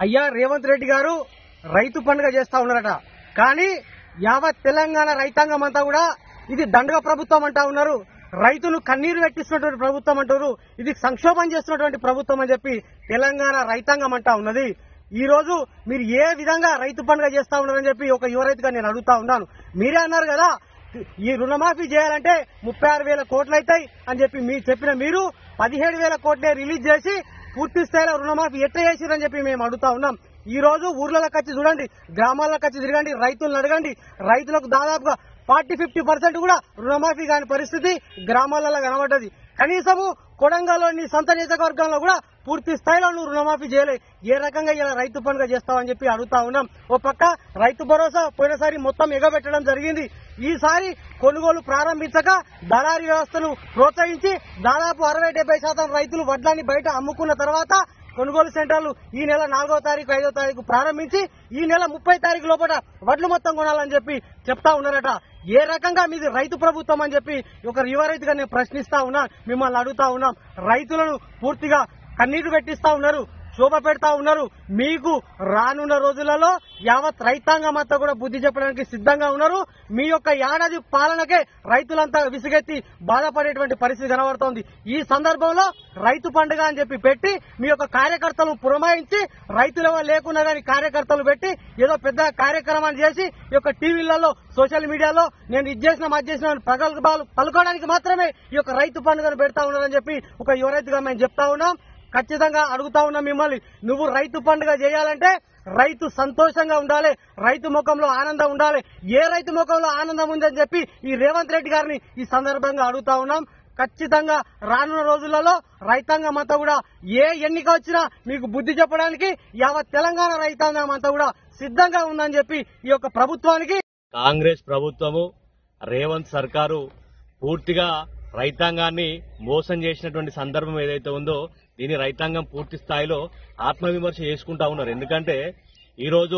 అయ్యా రేవంత్ రెడ్డి గారు రైతు పండుగ చేస్తా ఉన్నారట. కానీ యావత్ తెలంగాణ రైతాంగం అంతా కూడా ఇది దండగ ప్రభుత్వం అంటా ఉన్నారు. రైతులు కన్నీరు పెట్టిస్తున్నటువంటి ప్రభుత్వం అంటారు. ఇది సంక్షోభం చేస్తున్నటువంటి ప్రభుత్వం అని చెప్పి తెలంగాణ రైతాంగం అంటా ఉన్నది. ఈ రోజు మీరు ఏ విధంగా రైతు పండుగ చేస్తా ఉన్నారని చెప్పి ఒక యువ రైతుగా నేను అడుగుతా ఉన్నాను. మీరే అన్నారు కదా ఈ రుణమాఫీ చేయాలంటే 36,000 కోట్లు అవుతాయి అని చెప్పి మీరు చెప్పిన మీరు 17,000 కోట్లే రిలీజ్ చేసి పూర్తి స్థాయిలో రుణమాఫీ ఎట్లా చేసిరని చెప్పి మేము అడుగుతా ఉన్నాం. ఈ రోజు ఊర్లలోకి వచ్చి చూడండి, గ్రామాల్లోకి వచ్చి తిరగండి, రైతులను అడగండి. రైతులకు దాదాపుగా 40-50% కూడా రుణమాఫీ కాని పరిస్థితి గ్రామాలలో కనబడ్డది. కనీసము కొడంగల్లోని సొంత నియోజకవర్గంలో కూడా పూర్తి స్థాయిలో నువ్వు రుణమాఫీ చేయలే. ఏ రకంగా ఇలా రైతు పండుగ చేస్తావని చెప్పి అడుగుతా ఉన్నాం. ఓ పక్క రైతు భరోసా పోయినసారి మొత్తం ఎగబెట్టడం జరిగింది. ఈసారి కొనుగోలు ప్రారంభించక దళారీ వ్యవస్థను ప్రోత్సహించి దాదాపు 60-70% రైతులు వడ్లాన్ని బయట అమ్ముకున్న తర్వాత కొనుగోలు సెంటర్లు ఈ నెల 4వ తారీఖు 5వ తారీఖు ప్రారంభించి ఈ నెల 30 తారీఖు లోపల వడ్లు మొత్తం కొనాలని చెప్పి చెప్తా ఉన్నారట. ఏ రకంగా మీది రైతు ప్రభుత్వం అని చెప్పి ఒక యువ రైతుగా నేను ప్రశ్నిస్తా ఉన్నా, మిమ్మల్ని అడుగుతా ఉన్నాం. రైతులను పూర్తిగా కన్నీరు పెట్టిస్తా ఉన్నారు, శోభ పెడతా ఉన్నారు. మీకు రానున్న రోజులలో యావత్ రైతాంగం అంతా కూడా బుద్ధి చెప్పడానికి సిద్ధంగా ఉన్నారు. మీ యొక్క ఏడాది పాలనకే రైతులంతా విసిగెత్తి బాధపడేటువంటి పరిస్థితి కనబడుతోంది. ఈ సందర్భంలో రైతు పండుగ అని చెప్పి పెట్టి మీ యొక్క కార్యకర్తలను పురమాయించి రైతులు లేకున్నా కానీ కార్యకర్తలు పెట్టి ఏదో పెద్ద కార్యక్రమాన్ని చేసి ఈ యొక్క టీవీలలో సోషల్ మీడియాలో నేను ఇది చేసిన అది చేసిన ప్రగల్భాలు పలుకోవడానికి మాత్రమే ఈ యొక్క రైతు పండుగను పెడతా ఉన్నారని చెప్పి ఒక యువ రైతుగా మేము చెప్తా ఉన్నాం. ఖచ్చితంగా అడుగుతా ఉన్నాం మిమ్మల్ని, నువ్వు రైతు పండుగ చేయాలంటే రైతు సంతోషంగా ఉండాలి, రైతు ముఖంలో ఆనందం ఉండాలి. ఏ రైతు ముఖంలో ఆనందం ఉందని చెప్పి ఈ రేవంత్ రెడ్డి గారిని ఈ సందర్భంగా అడుగుతా ఉన్నాం. ఖచ్చితంగా రానున్న రోజులలో రైతాంగం అంతా కూడా ఏ ఎన్నిక వచ్చినా మీకు బుద్ధి చెప్పడానికి యావత్ తెలంగాణ రైతాంగం అంతా కూడా సిద్ధంగా ఉందని చెప్పి ఈ యొక్క ప్రభుత్వానికి కాంగ్రెస్ ప్రభుత్వము రేవంత్ సర్కారు పూర్తిగా రైతాంగాన్ని మోసం చేసినటువంటి సందర్భం ఏదైతే ఉందో దీని రైతాంగం పూర్తి స్థాయిలో ఆత్మవిమర్శ చేసుకుంటా ఉన్నారు. ఎందుకంటే ఈరోజు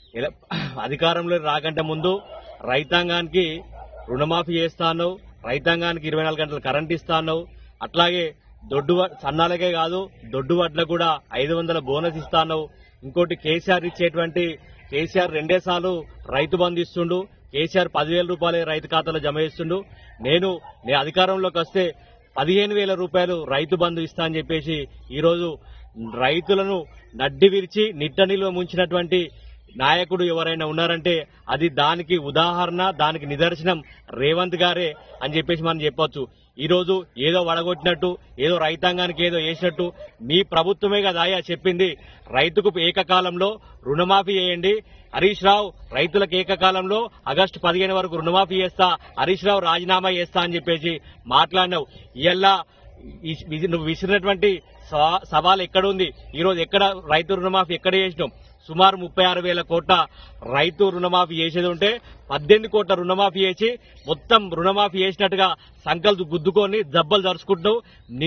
అధికారంలో రాకంటే ముందు రైతాంగానికి రుణమాఫీ చేస్తాను, రైతాంగానికి 24 గంటలు కరెంట్ ఇస్తాను, అట్లాగే సన్నాలకే కాదు దొడ్డు వడ్లకు కూడా 500 బోనస్ ఇస్తాను. ఇంకోటి కేసీఆర్ ఇచ్చేటువంటి కేసీఆర్ 2 సార్లు రైతు బంధు ఇస్తుండు, కేసీఆర్ 10,000 రూపాయలే రైతు ఖాతాలో జమ చేస్తుండు. నేను అధికారంలోకి వస్తే 15,000 రూపాయలు రైతు బంధు ఇస్తా అని చెప్పేసి ఈరోజు రైతులను నడ్డి విరిచి నిట్ట నిల్వ ముంచినటువంటి నాయకుడు ఎవరైనా ఉన్నారంటే అది దానికి ఉదాహరణ, దానికి నిదర్శనం రేవంత్ గారే అని చెప్పేసి మనం చెప్పొచ్చు. ఈరోజు ఏదో వడగొట్టినట్టు, ఏదో రైతాంగానికి ఏదో వేసినట్టు మీ ప్రభుత్వమే కదా చెప్పింది రైతుకు ఏకకాలంలో రుణమాఫీ చేయండి. హరీష్ రావు రైతులకు ఏకకాలంలో ఆగస్టు 15 వరకు రుణమాఫీ చేస్తా, హరీష్ రావు రాజీనామా చేస్తా అని చెప్పేసి మాట్లాడినావు. ఇలా నువ్వు విసిరినటువంటి సవాల్ ఎక్కడుంది? ఈరోజు ఎక్కడ రైతు రుణమాఫీ ఎక్కడ చేసినాం? సుమారు 36,000 కోట్ల రైతు రుణమాఫీ చేసేది ఉంటే 18 కోట్ల రుణమాఫీ చేసి మొత్తం రుణమాఫీ చేసినట్టుగా సంకల్పు గుద్దుకొని దెబ్బలు దరుచుకుంటున్నావు.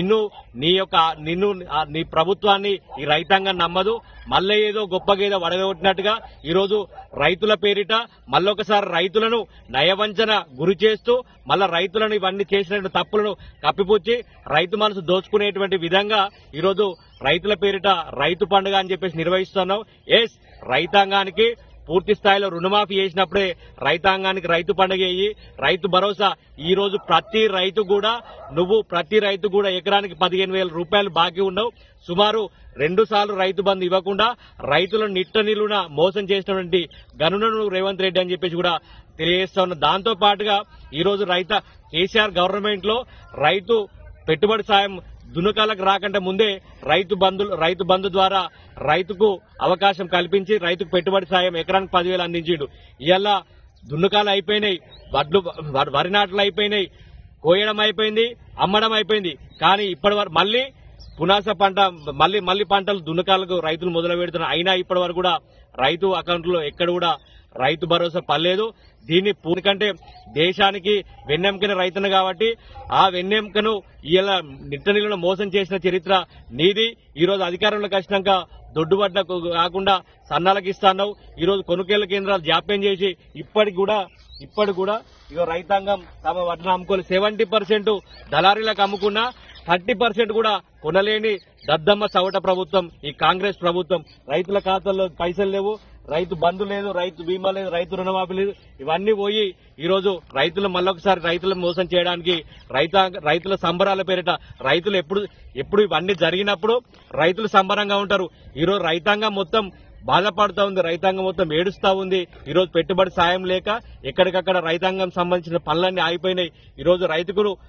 నీ ప్రభుత్వాన్ని ఈ రైతాంగం నమ్మదు. మళ్ళీ ఏదో గొప్పగేదో వడగొట్టినట్టుగా ఈరోజు రైతుల పేరిట మళ్ళొకసారి రైతులను నయవంచన గురి చేస్తూ మళ్ళా రైతులను ఇవన్నీ చేసినటువంటి తప్పులను కప్పిపుచ్చి రైతు మనసు దోచుకునేటువంటి విధంగా ఈరోజు రైతుల పేరిట రైతు పండుగ అని చెప్పేసి నిర్వహిస్తున్నాం. రైతాంగానికి పూర్తి స్థాయిలో రుణమాఫీ చేసినప్పుడే రైతాంగానికి రైతు పండుగ అయ్యి రైతు భరోసా ఈ రోజు ప్రతి రైతు కూడా ఎకరానికి 15,000 రూపాయలు బాకీ ఉన్నావు. సుమారు 2 సార్లు రైతు బంధు ఇవ్వకుండా రైతులను నిట్ట నిలువున మోసం చేసినటువంటి గనులను రేవంత్ రెడ్డి అని చెప్పేసి కూడా తెలియజేస్తా ఉన్నా. దాంతో పాటుగా ఈ రోజు కేసీఆర్ గవర్నమెంట్ లో రైతు పెట్టుబడి సాయం దున్నకాలకు రాకంటే ముందే రైతు బంధు ద్వారా రైతుకు అవకాశం కల్పించి రైతుకు పెట్టుబడి సాయం ఎకరానికి 10,000 అందించిండు. ఇవాళ దున్నకాలు అయిపోయినాయి, వరి నాట్లు అయిపోయినాయి, కోయడం అయిపోయింది, అమ్మడం అయిపోయింది. కానీ ఇప్పటి వరకు మళ్లీ పునాస పంట మళ్లీ పంటలు దున్నకాలకు రైతులు మొదలు పెడుతున్నారు. అయినా ఇప్పటి వరకు కూడా రైతు అకౌంట్లో ఎక్కడ కూడా రైతు భరోసా పడలేదు. దీన్ని పూర్తికంటే దేశానికి వెన్నెముకన రైతును కాబట్టి ఆ వెన్నెముకను ఇలా నిట్ట నిలువున మోసం చేసిన చరిత్ర నీది. ఈ రోజు అధికారంలోకి వచ్చినాక దొడ్డుబడ్లకు కాకుండా సన్నాలకు ఇస్తాన్నావు. ఈ రోజు కొనుగోలు కేంద్రాలు జాప్యం చేసి ఇప్పటికి కూడా ఇక రైతాంగం తమ వడ్లను అమ్ముకోవాలి. 70% దళారీలకు అమ్ముకున్నా 30% కూడా కొనలేని దద్దమ్మ సవట ప్రభుత్వం ఈ కాంగ్రెస్ ప్రభుత్వం. రైతుల ఖాతాల్లో పైసలు లేవు, రైతు బంధు లేదు, రైతు బీమా లేదు, రైతు రుణమాఫీ లేదు. ఇవన్నీ పోయి ఈ రోజు రైతులు మళ్ళొకసారి రైతులను మోసం చేయడానికి రైతుల సంబరాల పేరిట రైతులు ఎప్పుడు ఇవన్నీ జరిగినప్పుడు రైతులు సంబరంగా ఉంటారు. ఈ రోజు రైతాంగం మొత్తం బాధపడుతూ ఉంది, రైతాంగం మొత్తం ఏడుస్తా ఉంది. ఈ రోజు పెట్టుబడి సాయం లేక ఎక్కడికక్కడ రైతాంగం సంబంధించిన పనులన్నీ ఆగిపోయినాయి. ఈ రోజు రైతులు